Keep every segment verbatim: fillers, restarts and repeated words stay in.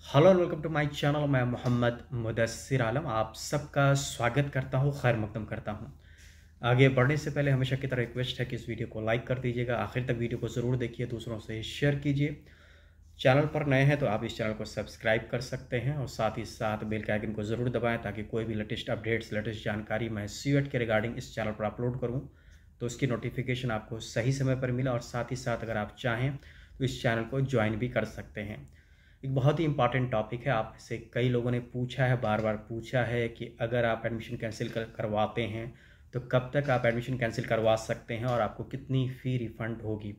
Hello and welcome to my channel. मैं मोहम्मद मुदस्सिर आलम आप सबका स्वागत करता हूं, खैर मकदम करता हूं। आगे बढ़ने से पहले हमेशा की तरह रिक्वेस्ट है कि इस वीडियो को लाइक कर दीजिएगा, आखिर तक वीडियो को ज़रूर देखिए, दूसरों से शेयर कीजिए। चैनल पर नए हैं तो आप इस चैनल को सब्सक्राइब कर सकते हैं और साथ ही साथ बेल के आइकन को ज़रूर दबाएं ताकि कोई भी लेटेस्ट अपडेट्स लेटेस्ट जानकारी मैं सीयूएट के रिगार्डिंग इस चैनल पर अपलोड करूँ तो उसकी नोटिफिकेशन आपको सही समय पर मिला। और साथ ही साथ अगर आप चाहें तो इस चैनल को ज्वाइन भी कर सकते हैं। एक बहुत ही इंपॉर्टेंट टॉपिक है, आप से कई लोगों ने पूछा है, बार बार पूछा है कि अगर आप एडमिशन कैंसिल कर करवाते हैं तो कब तक आप एडमिशन कैंसिल करवा सकते हैं और आपको कितनी फ़ी रिफ़ंड होगी।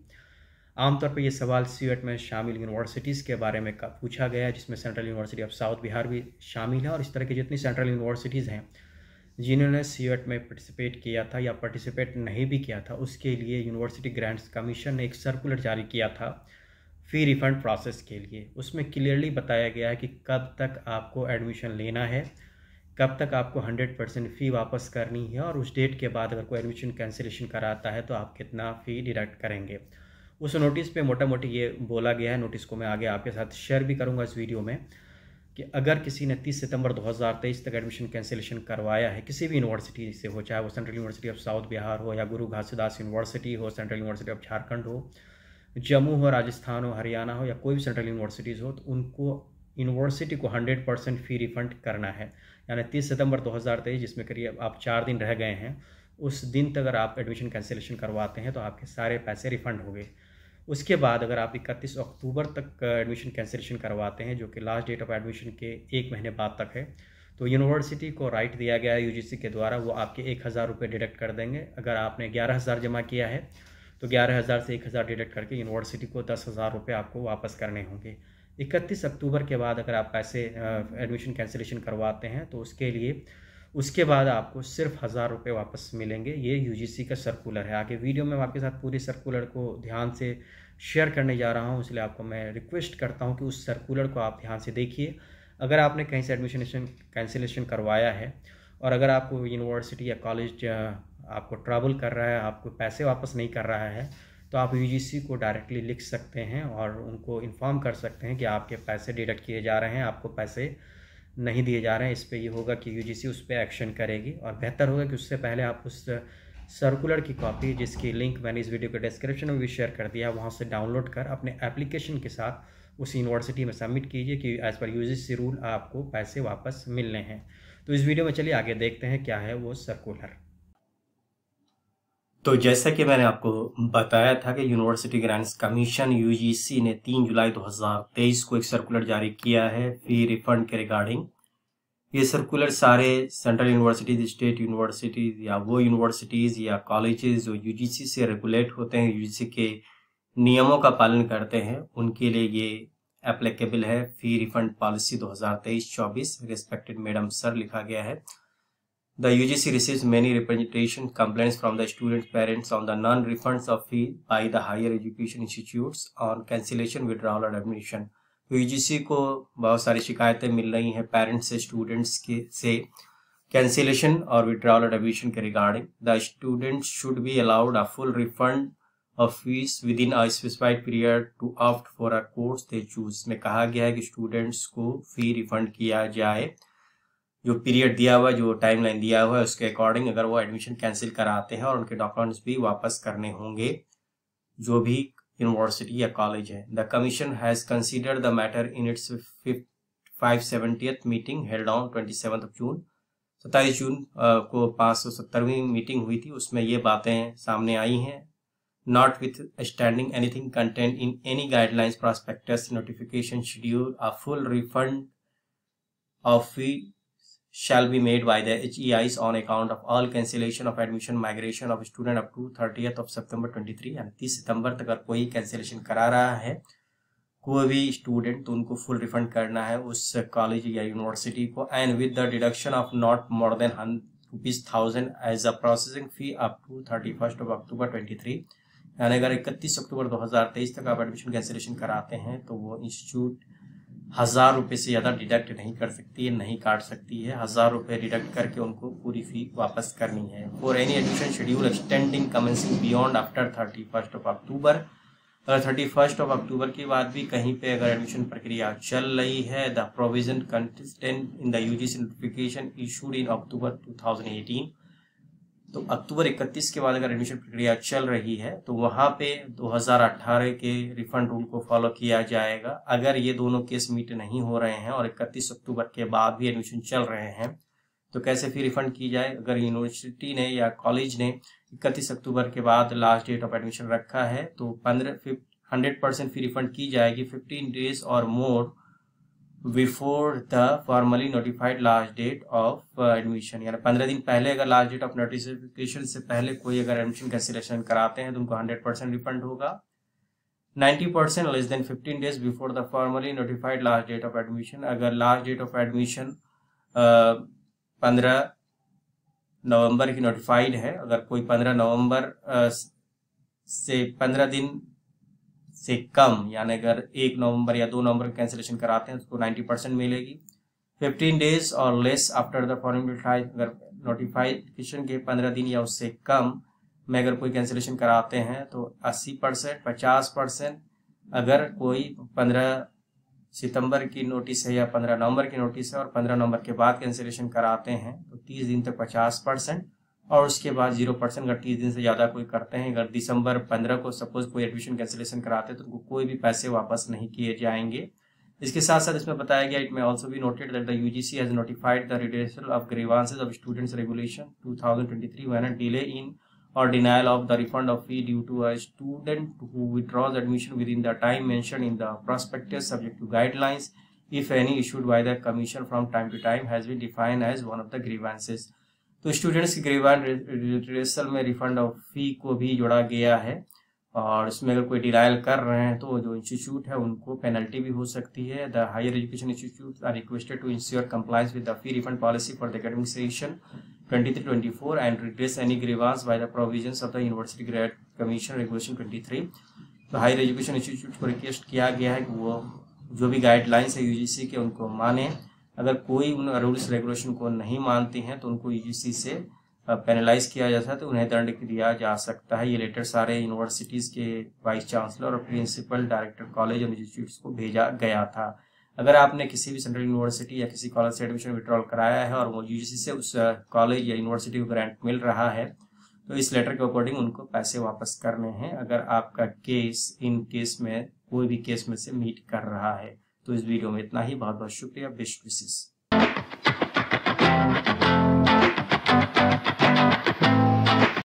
आमतौर पर ये सवाल सीयूएट में शामिल यूनिवर्सिटीज़ के बारे में पूछा गया है, जिसमें central university of south Bihar भी शामिल है और इस तरह की जितनी सेंट्रल यूनिवर्सिटीज़ हैं जिन्होंने सीयूएट में पार्टिसिपेट किया था या पार्टिसिपेट नहीं भी किया था, उसके लिए यूनिवर्सिटी ग्रांट्स कमीशन ने एक सर्कुलर जारी किया था फ़ी रिफ़ंड प्रोसेस के लिए। उसमें क्लियरली बताया गया है कि कब तक आपको एडमिशन लेना है, कब तक आपको हंड्रेड परसेंट फ़ी वापस करनी है और उस डेट के बाद अगर कोई एडमिशन कैंसिलेशन कराता है तो आप कितना फ़ी डिडक्ट करेंगे। उस नोटिस पे मोटा मोटी ये बोला गया है। नोटिस को मैं आगे आपके साथ शेयर भी करूँगा इस वीडियो में कि अगर किसी ने तीस सितंबर दो हज़ार तेईस तक एडमिशन कैंसिलेशन करवाया है किसी भी यूनिवर्सिटी से हो, चाहे वो central university of south Bihar हो या गुरु घासीदास यूनिवर्सिटी हो, सेंट्रल यूनिवर्सिटी ऑफ झारखंड हो, जम्मू हो, राजस्थान हो, हरियाणा हो या कोई भी सेंट्रल यूनिवर्सिटीज़ हो, तो उनको यूनिवर्सिटी को हंड्रेड परसेंट फ़ी रिफ़ंड करना है। यानी तीस सितंबर दो हज़ार तेईस, जिसमें करीब आप चार दिन रह गए हैं, उस दिन तक अगर आप एडमिशन कैंसिलेशन करवाते हैं तो आपके सारे पैसे रिफ़ंड हो गए। उसके बाद अगर आप इकतीस अक्टूबर तक एडमिशन कैंसिलेशन करवाते हैं, जो कि लास्ट डेट ऑफ एडमिशन के एक महीने बाद तक है, तो यूनिवर्सिटी को राइट दिया गया है यूजीसी के द्वारा, वो आपके एक हज़ार रुपये डिडक्ट कर देंगे। अगर आपने ग्यारह हज़ार जमा किया है तो ग्यारह हज़ार से एक हज़ार डिडक्ट करके यूनिवर्सिटी को दस हज़ार रुपये आपको वापस करने होंगे। इकतीस अक्टूबर के बाद अगर आप पैसे एडमिशन कैंसिलेशन करवाते हैं तो उसके लिए उसके बाद आपको सिर्फ हज़ार रुपये वापस मिलेंगे। ये यूजीसी का सर्कुलर है। आगे वीडियो में मैं आपके साथ पूरी सर्कुलर को ध्यान से शेयर करने जा रहा हूँ, इसलिए आपको मैं रिक्वेस्ट करता हूँ कि उस सर्कुलर को आप ध्यान से देखिए। अगर आपने कहीं से एडमिशन कैंसिलेशन करवाया है और अगर आपको यूनिवर्सिटी या कॉलेज आपको ट्रबल कर रहा है, आपको पैसे वापस नहीं कर रहा है, तो आप यूजीसी को डायरेक्टली लिख सकते हैं और उनको इन्फॉर्म कर सकते हैं कि आपके पैसे डिडक्ट किए जा रहे हैं, आपको पैसे नहीं दिए जा रहे हैं। इस पे ये होगा कि यूजीसी उस पर एक्शन करेगी और बेहतर होगा कि उससे पहले आप उस सर्कुलर की कॉपी, जिसकी लिंक मैंने इस वीडियो के डिस्क्रिप्शन में भी शेयर कर दिया, वहाँ से डाउनलोड कर अपने एप्लीकेशन के साथ उस यूनिवर्सिटी में सबमिट कीजिए कि एज़ पर यूजीसी रूल आपको पैसे वापस मिलने हैं। तो इस वीडियो में चलिए आगे देखते हैं क्या है वो सर्कुलर। तो जैसा कि मैंने आपको बताया था कि यूनिवर्सिटी ग्रांट्स कमीशन यूजीसी ने तीन जुलाई दो हज़ार तेईस को एक सर्कुलर जारी किया है फ़ी रिफंड के रिगार्डिंग। ये सर्कुलर सारे सेंट्रल यूनिवर्सिटीज, स्टेट यूनिवर्सिटीज या वो यूनिवर्सिटीज़ या कॉलेजेस जो यूजीसी से रेगुलेट होते हैं, यूजीसी के नियमों का पालन करते हैं, उनके लिए ये एप्लीकेबल है। फ़ी रिफंड पॉलिसी दो हज़ार तेईस चौबीस। रिस्पेक्टेड मैडम सर लिखा गया है। The U G C receives many representation complaints from the students' parents on the non-refunds of fee by the higher education institutes on cancellation, withdrawal और admission। तो U G C को बहुत सारी शिकायतें मिल रही हैं पेरेंट्स से, स्टूडेंट्स के से कैंसिलेशन और विड्रॉल और एडमिशन के regarding. The students should be allowed a full refund of fees within a specified period to opt for a course they choose. में कहा गया है कि स्टूडेंट्स को फी रिफंड किया जाए, जो पीरियड दिया हुआ है, जो टाइमलाइन दिया हुआ है, उसके अकॉर्डिंग अगर वो एडमिशन कैंसिल कराते हैं, और उनके डॉक्यूमेंट्स भी वापस करने होंगे जो भी यूनिवर्सिटी या कॉलेज है। The commission has considered the matter in its five seventieth meeting held on twenty seventh of June. सत्ताईस जून को पाँच सौ सत्तरवीं मीटिंग हुई थी, उसमें ये बातें सामने आई हैं। Notwithstanding anything content in any guidelines, prospectus, notification, schedule, a full refund of fee shall be made by the H E Is on account of all cancellation of admission migration of student up to thirtieth of September twenty-three। यानी तीस सितंबर तक अगर कोई cancellation करा रहा है कोई भी स्टूडेंट, तो उनको फुल रिफंड करना है उस कॉलेज या यूनिवर्सिटी को, and with the deduction of not more than rupees thousand as a processing fee up to thirty first of October twenty three. यानी अगर इकतीस अक्टूबर दो हज़ार तेईस तक आप एडमिशन कैंसिलेशन कराते हैं तो वो इंस्टीट्यूट हज़ार रुपये से ज़्यादा डिडक्ट नहीं कर सकती है, नहीं काट सकती है। हज़ार रुपये डिडक्ट करके उनको पूरी फी वापस करनी है। For any admission schedule extending commencing beyond after thirty first of October, अगर थर्टी फर्स्ट ऑफ अक्टूबर के बाद भी कहीं पे अगर एडमिशन प्रक्रिया चल रही है, the provision consistent in the UGC notification issued in October two thousand eighteen, तो अक्टूबर इकतीस के बाद अगर एडमिशन प्रक्रिया चल रही है तो वहां पे दो हज़ार अठारह के रिफंड रूल को फॉलो किया जाएगा। अगर ये दोनों केस मीट नहीं हो रहे हैं और इकतीस अक्टूबर के बाद भी एडमिशन चल रहे हैं तो कैसे फी रिफंड की जाए। अगर यूनिवर्सिटी ने या कॉलेज ने इकतीस अक्टूबर के बाद लास्ट डेट ऑफ एडमिशन रखा है तो पंद्रह हंड्रेड परसेंट फी रिफंड की जाएगी फिफ्टीन डेज और more before the formally notified last date of admission, यानी पंद्रह दिन पहले अगर लास्ट डेट ऑफ नोटिफिकेशन से पहले कोई अगर एडमिशन कैंसिलेशन कराते हैं तो उनको हंड्रेड परसेंट रिफंड होगा। Ninety percent less than fifteen days before the formally notified last date of admission, अगर लास्ट डेट ऑफ एडमिशन पंद्रह नवंबर की नोटिफाइड है, अगर कोई पंद्रह नवंबर से पंद्रह दिन से कम यानी अगर एक नवंबर या दो नवंबर कैंसिलेशन कराते हैं तो उसको नाइन्टी परसेंट मिलेगी। फिफ्टीन डेज और लेस आफ्टर द फॉर्मल, अगर नोटिफिकेशन के पंद्रह दिन या उससे कम में अगर कोई कैंसिलेशन कराते हैं तो अस्सी परसेंट, पचास परसेंट, अगर कोई पंद्रह सितंबर की नोटिस है या पंद्रह नवंबर की नोटिस है और पंद्रह नवंबर के बाद कैंसिलेशन कराते हैं तो तीस दिन तक पचास परसेंट और उसके बाद जीरो परसेंट अगर तीस दिन से ज़्यादा कोई करते हैं। अगर दिसंबर पंद्रह को सपोज कोई एडमिशन कैंसिलेशन कराते हैं तो उनको कोई भी पैसे वापस नहीं किए जाएंगे। इसके साथ साथ इसमें बताया गया, it may also be noted that the UGC has notified the redressal of grievances of students regulation two thousand twenty three when a delay in or denial of the refund of fee due to a student who withdraws admission within the time mentioned in the prospectus subject to guidelines, if any, issued by the commission from time to time, has been defined as one of the grievances। तो स्टूडेंट्स की grievance redressal में refund of fee को भी जोड़ा गया है और इसमें अगर कोई डिनायल कर रहे हैं तो जो इंस्टीट्यूट है उनको पेनल्टी भी हो सकती है। The higher education institute are requested to ensure compliance with the fee refund policy for the academic session twenty three twenty four and redress any grievance by the provisions of the university grade commission regulation twenty three. तो higher education institute को request किया गया है कि वो जो भी guidelines है यूजीसी के उनको माने। अगर कोई उन रूल्स रेगुलेशन को नहीं मानती हैं तो उनको यूजीसी से पेनलाइज किया जाता है, तो उन्हें दंड दिया जा सकता है। ये लेटर सारे यूनिवर्सिटीज़ के वाइस चांसलर और प्रिंसिपल डायरेक्टर कॉलेज और इंस्टीट्यूट्स को भेजा गया था। अगर आपने किसी भी सेंट्रल यूनिवर्सिटी या किसी कॉलेज से एडमिशन विड्रॉल कराया है और वो यूजीसी से उस कॉलेज या यूनिवर्सिटी को ग्रांट मिल रहा है तो इस लेटर के अकॉर्डिंग उनको पैसे वापस करने हैं अगर आपका केस इन केस में कोई भी केस में से मीट कर रहा है। तो इस वीडियो में इतना ही। बहुत बहुत शुक्रिया। Best wishes.